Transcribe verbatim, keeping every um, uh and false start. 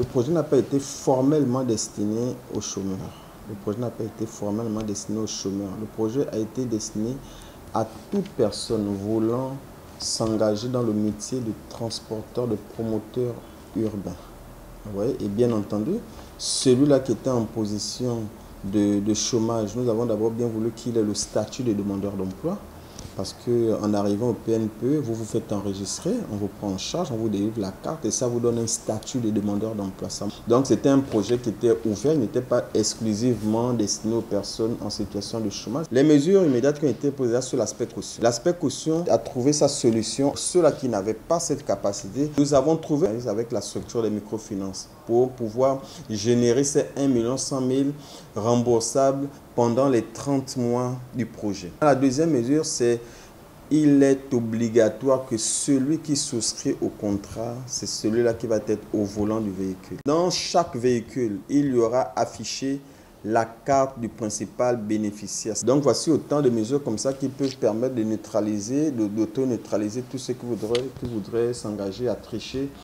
projet n'a pas été formellement destiné aux chômeurs. Le projet n'a pas été formellement destiné aux chômeurs. Le projet a été destiné à toute personne voulant s'engager dans le métier de transporteur, de promoteur urbain. Ouais, et bien entendu, celui-là qui était en position de, de chômage, nous avons d'abord bien voulu qu'il ait le statut de demandeur d'emploi. Parce qu'en arrivant au P N P E, vous vous faites enregistrer, on vous prend en charge, on vous délivre la carte et ça vous donne un statut de demandeur d'emploi. Donc c'était un projet qui était ouvert, il n'était pas exclusivement destiné aux personnes en situation de chômage. Les mesures immédiates qui ont été posées sur l'aspect caution. L'aspect caution a trouvé sa solution. Ceux-là qui n'avaient pas cette capacité, nous avons trouvé avec la structure des microfinances pour pouvoir générer ces un million cent mille remboursables pendant les trente mois du projet. La deuxième mesure, c'est il est obligatoire que celui qui souscrit au contrat, c'est celui-là qui va être au volant du véhicule. Dans chaque véhicule, il y aura affiché la carte du principal bénéficiaire. Donc voici autant de mesures comme ça qui peuvent permettre de neutraliser, d'auto-neutraliser tous ceux qui voudraient, qui voudraient s'engager à tricher